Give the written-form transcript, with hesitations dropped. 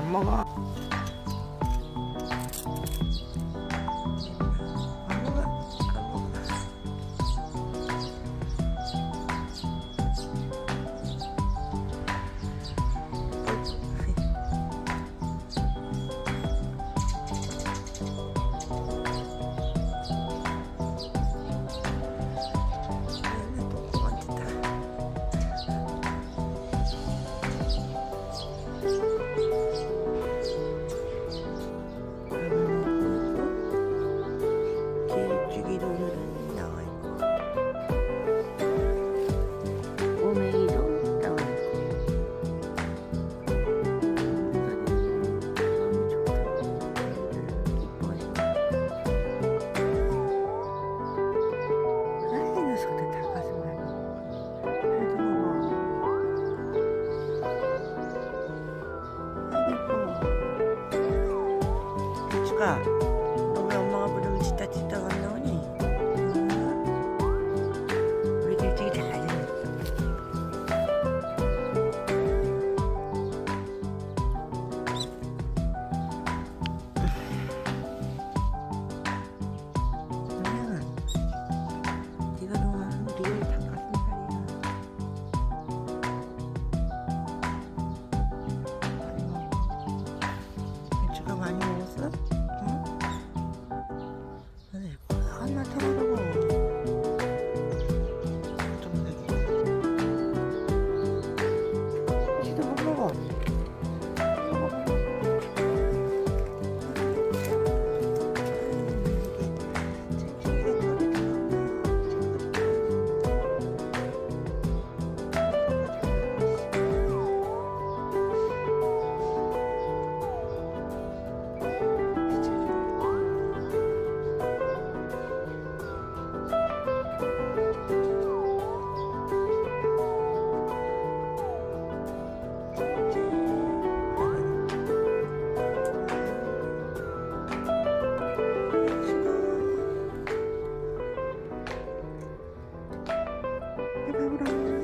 안 먹어. 길쭉이도 오늘은 나와 있고, 꼬맹이도 나와 있고. 너무 좋다. 애들 기뻐해. 아이 녀석들 닭가슴 말고 그래도 먹어. 아이 예뻐. 길쭉아, 너 왜 엄마가 부르면 짖다 안 나오니? 우리 길쭉이 잘생겼어. 네가 좋아하는 리얼 닭가슴살이야. 많이 먹어. 길쭉아 많이 먹었어? 응? 한나 태워보고 좀 되게 지도 못 먹어. 배부러.